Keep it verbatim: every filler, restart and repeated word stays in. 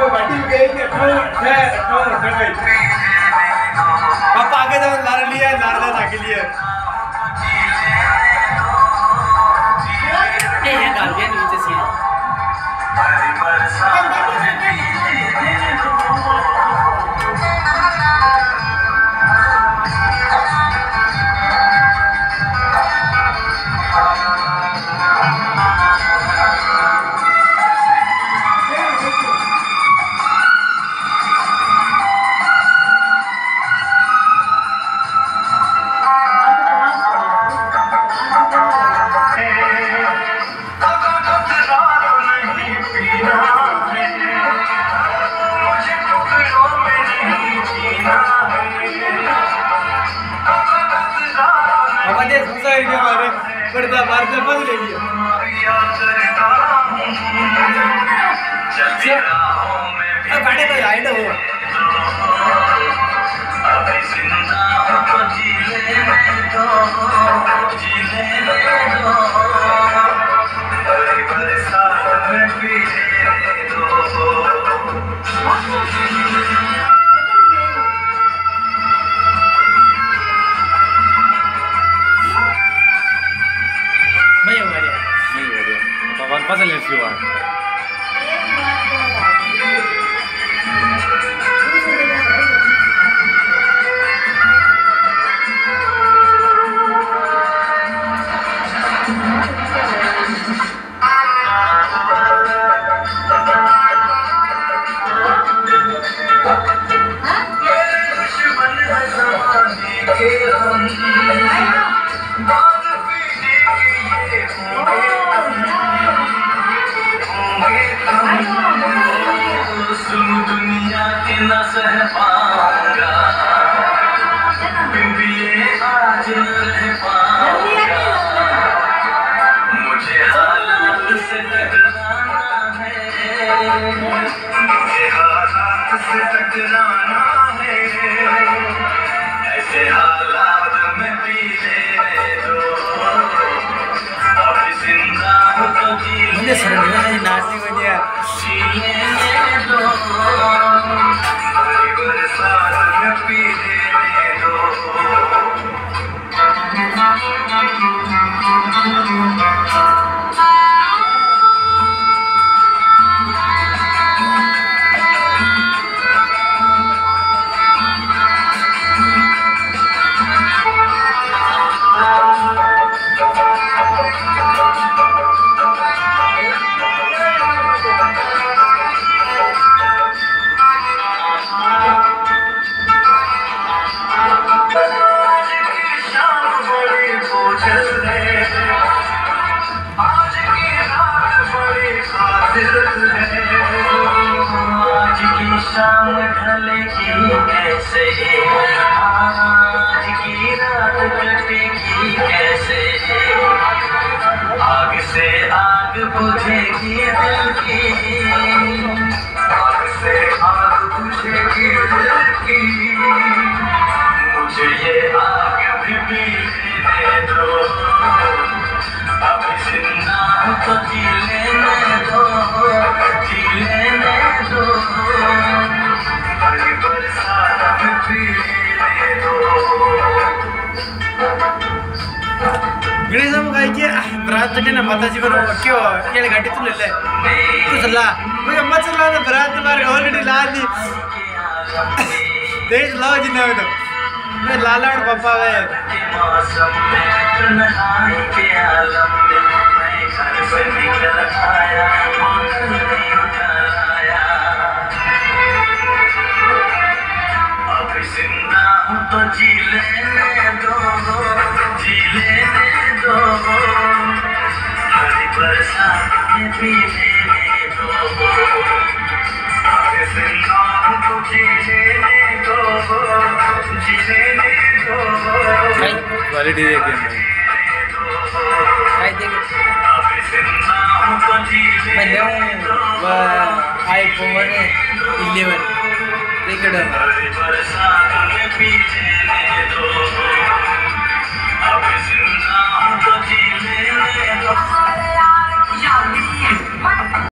घाटी में गए थे पापा आगे जाओ नारा लिया नारा था के लिए ये डाल दिया नीचे सीधा पर्दा मारते बंद ले लिया अब गाड़ी तो आए ना वो Pasa el ciudad. दुनिया के न सह पाऊंगा आज न रह पाऊंगा मुझे हालात से टकराना है मुझे हालात से टकराना है ऐसे हालात में भी लेने दो अभी जिंदा हूँ तो जी लेने नाचती बनिया आज की शाम ढलेगी कैसे आज की रात कटेगी कैसे आग से आग बुझेगी दिल की आग से आग बुझेगी दिल की मुझे ये आग भी पीने दो अभी जिंदा हूँ तो जी लेने दो जी लेने दो हरी बरसात में पीने दो गणेश काय की बरात जने ना माताजी बरोबर क्यों ये गाड़ी तू ले ले तू चला कोई अम्मा चला ना बरात मार ऑलरेडी ला ली देख लाओ जी ना तो मैं लाला और पापा वे मौसम में तन्हाई के आलम में मैं घर से निकल आया बोतल नहीं उठा लाया अब जिंदा हूँ तो जी लेने दो जी लेने दो हरी बरसात में भी लेने दो अब जिंदा हूँ तो जी लेने दो जी लेने दो क्वालिटी देखिए काय देखे मैं वो आईफोन इलेवन देखो अब